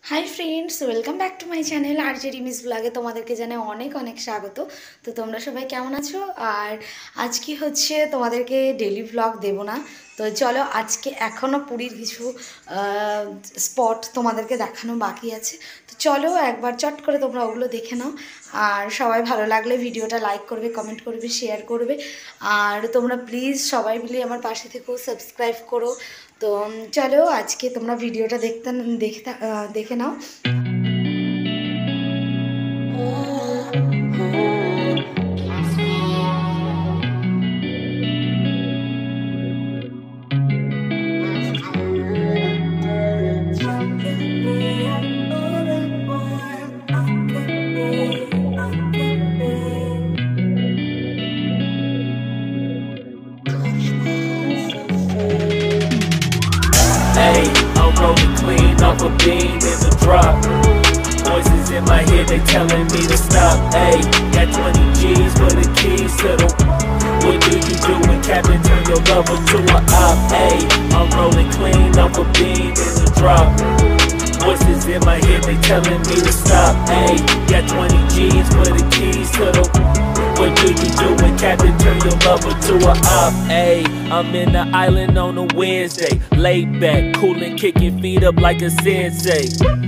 High friends welcome back to my channel RJ रिमिस ब्लगे तुम्हादेरके जाने अनेक अनेक स्वागत। तो तुम्हारा सबाई केमन आछो और आज की होच्छे तुम्हादेरके डेली ब्लग देव ना। तो चलो आज के एखोनो पुरीर किछु स्पट तुम्हादेरके देखानो बाकी आछे। तो चलो एक बार चट करे तोमरा ओगुलो देखे नाओ और सबाई भालो लागले भिडियोटा लाइक करबे, कमेंट करबे, शेयर करबे और तोमरा प्लिज सबाई मिले आमार पाशे থেকো सबस्क्राइब करो। तो चलो आज के तुम्हारा भिडियोटा देखे नाओ। Hey, I'm rolling clean off a beam in the drop. Voices in my head, they telling me to stop. Hey, got 20 G's for the keys to the. What do you do when Captain turn your lover to an op? Hey, I'm rolling clean off a beam in the drop. Voices in my head, they telling me to stop. Hey, got 20 G's for the keys to the. What do you do when Captain turn your lover to a op? Hey, I'm in the island on a Wednesday, laid back, coolin', kicking feet up like a sensei.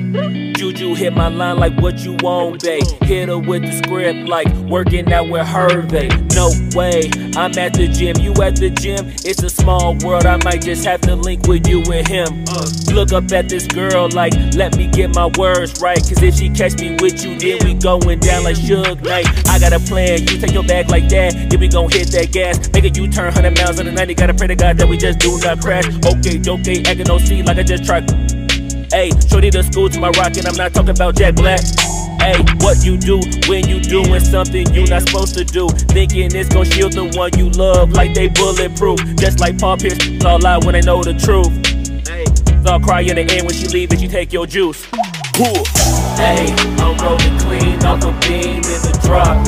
Juju hit my line like what you want, babe. Hit her with the script like working out with Hervey. No way, I'm at the gym, you at the gym. It's a small world, I might just have to link with you and him. Look up at this girl like, let me get my words right. Cause if she catch me with you, then we going down like Suge Knight. I got a plan, you take your bag like that, then we gon' hit that gas. Make a U-turn 100 miles in the 90, gotta pray to God that we just do not crash. Okay, acting no C like I just tried. Hey, shorty the school to my rocket, I'm not talking about Jack Black. Hey, what you do when you doing something you not supposed to do? Thinking it's gon' shield the one you love like they bulletproof. Just like Paul Pierce, all lie when they know the truth. Hey, they'll cry in the end when she leave and she take your juice. Cool. Hey, I'm rolling clean off a beam in the drop.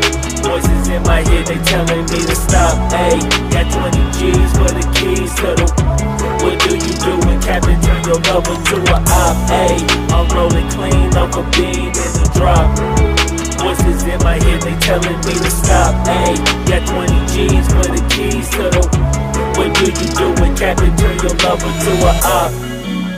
Voices in my head, they telling me to stop. Hey, got 20 G's for the keys to the. What do you do when Captain turn your lover to a op? Hey, I'm rolling clean off a beam in the drop. Voices in my head, they telling me to stop. Hey, got 20 G's for the keys to the. What do you do when Captain turn your lover to a op?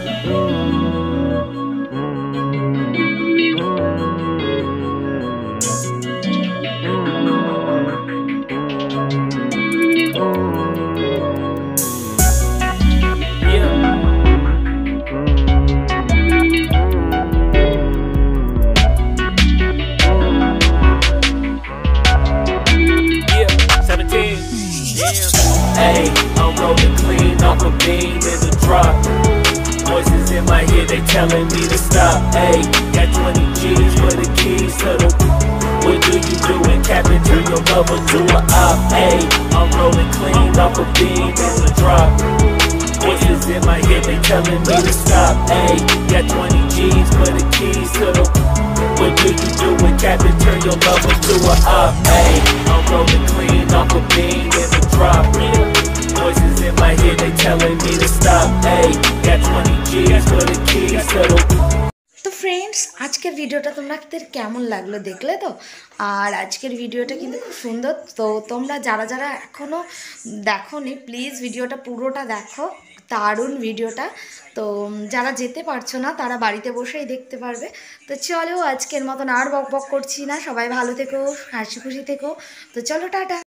Hey, I'm rolling clean off a beam in the drop. Voices in my head, they telling me to stop. Hey, got 20 G's for the keys to the. What do you do when Captain turn your lover to a op? Hey, I'm rolling clean off a beam in the drop. Voices in my head, they telling me to stop. Hey, got 20 G's for the keys to the. What do you do when Captain turn your lover to a op? Hey, I'm rolling clean off a beam in the drop. Voices in my head, they telling me to stop. Hey, got 20 G's for the keys to the. तो friends आज के भिडियोटा तुम्हारे केमन लागलो देखले तो और आजकेर भिडियोटा किन्तु खूब सुंदर। तो तोमरा जारा जारा एखोनो देखोनी प्लिज भिडियोटा पुरोटा देखो, दारुण भिडियोटा। तो যারা যেতে পারছো না তারা বাড়িতে বসেই দেখতে পারবে। তো চলো আজকের মতন আর বক বক করছি না, সবাই ভালো থেকো, হাসি খুশি থেকো। তো চলো টাটা।